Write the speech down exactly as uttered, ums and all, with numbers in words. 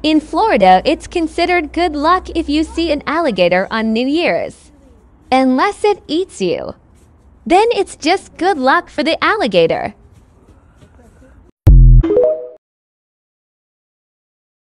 In Florida, it's considered good luck if you see an alligator on New Year's. Unless it eats you. Then it's just good luck for the alligator.